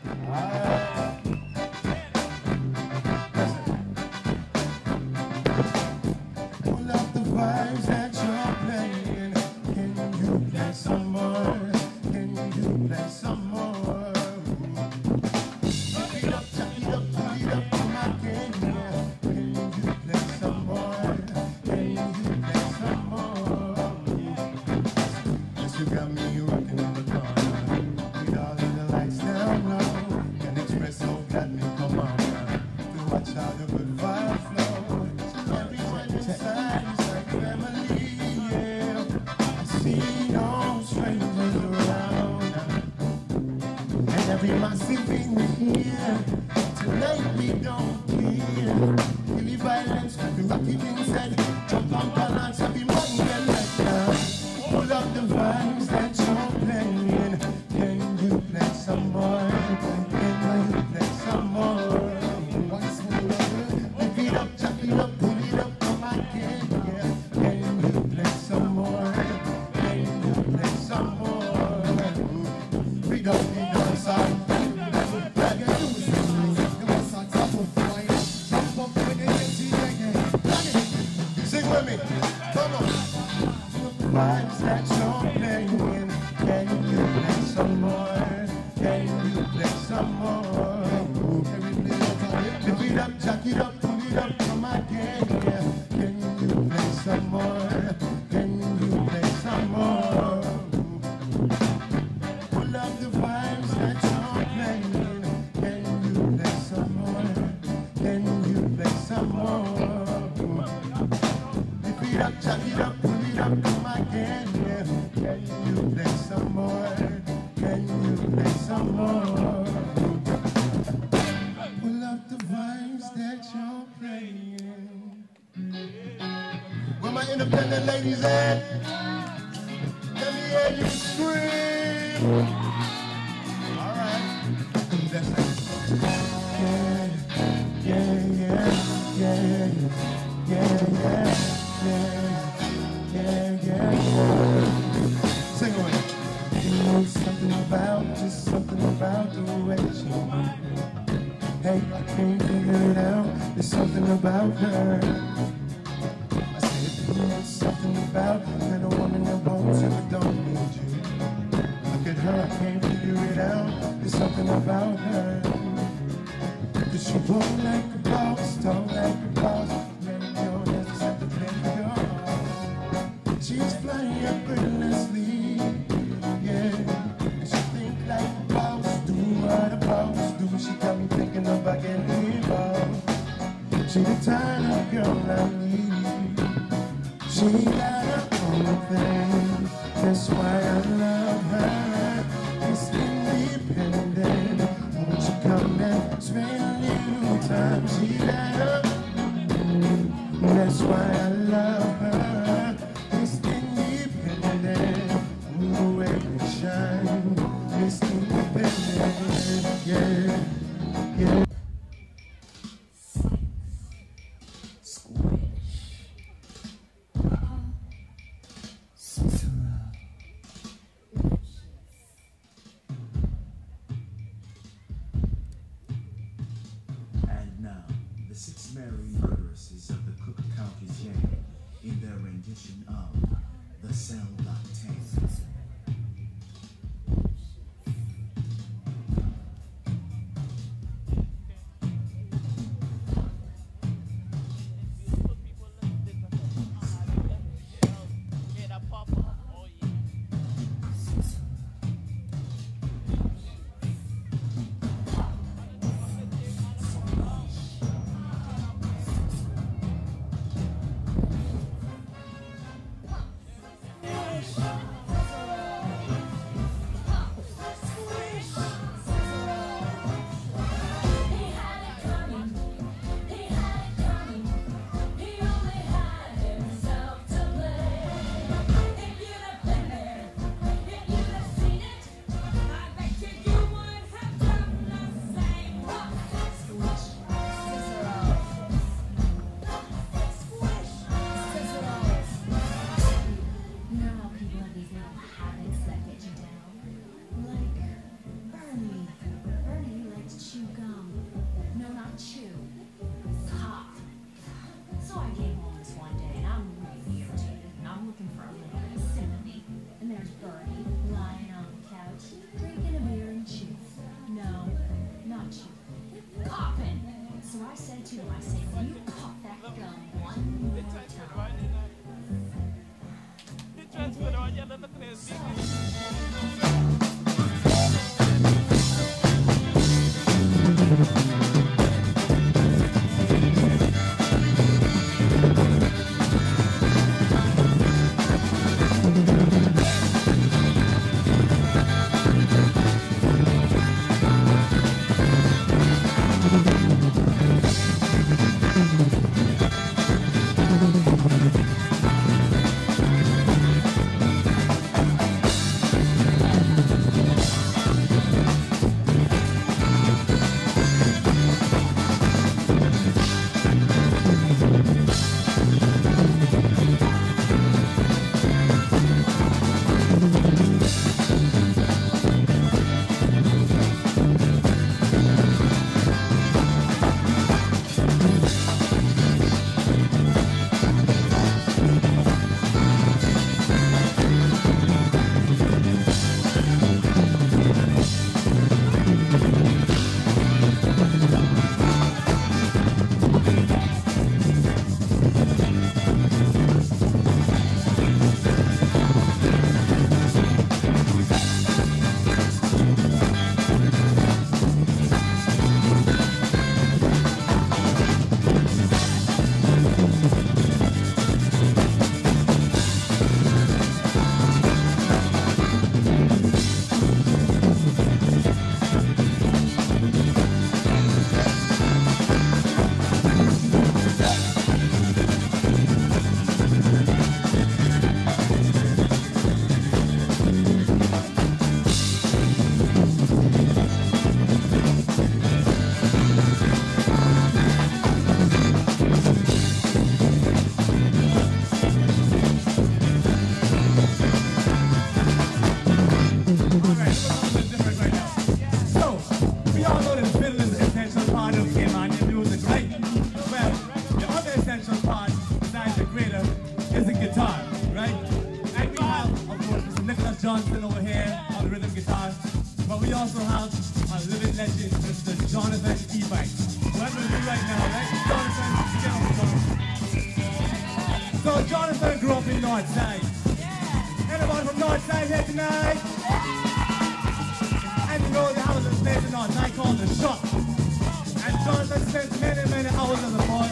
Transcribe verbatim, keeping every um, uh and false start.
Pull up the vibes that you're playing. Can you play some more? Can you play some more? Chuck it up, chuck it up, pull it up to my can. Can you play some more? Can you play some more? Yes, you got me rocking in the corner. With all of the lights down low. And Espresso got me, come on now. To watch how the good fire flow. Everyone inside is like family, yeah. I see no strangers around. And every massive thing we hear. Tonight we don't care. Really violence, the rocky thing said. Jump on balance, every man get let down. Pull up the vibes that you're playing. Can you play some more? Can you play some more? Pick it up, chuck it up, pull it up, come on, can yeah. Can you play some more? Can you play some more? Big up, big up, son. Sing with me, come on. Vibes that you're playing. Can you play some more? Can you play some more? Lift it up, jack it up, pull it up, come again. Can you play some more? Can you play some more? Pull up the vibes that you're playing. Can you play some more? Can you play some more? Lift it up, jack it up, pull it up, come again. Can you play some more? Can you play some more? Pull up the vibes that you're playing. Where my independent ladies at? Let me hear you scream. All right. That's it. Yeah, yeah, yeah, yeah, yeah, yeah, yeah, yeah, yeah. Sing away. You know something about, just something about the way she moves. Hey, I can't figure it out. There's something about her. I said, there's something about that a woman that wants you but don't need you. Look at her, I can't figure it out. There's something about her. Cause she walk like a boss, talk like a boss. Man, you don't just have to play your heart. She's flying effortlessly, yeah. And she think like a boss, do what a boss do. She got me thinking about getting involved. She the kind of girl I need. She got her own thing. That's why I love her. It's independent. Won't you come and spend a little time? She got her. That's why I love her. It's independent. The way we shine. It's independent. Yeah. Yeah. And now, the six merry murderesses of the Cook County Gang in their rendition of The Cell Block Tale. Johnson over here on the rhythm guitar, but we also have a living legend, Mister Jonathan E-Bike. What I'm going to do right now, right? Jonathan, get on the phone. So Jonathan grew up in Northside. Anybody from Northside here tonight? And you know the house is place in Northside called The Shop. And Jonathan spent many, many hours on the phone.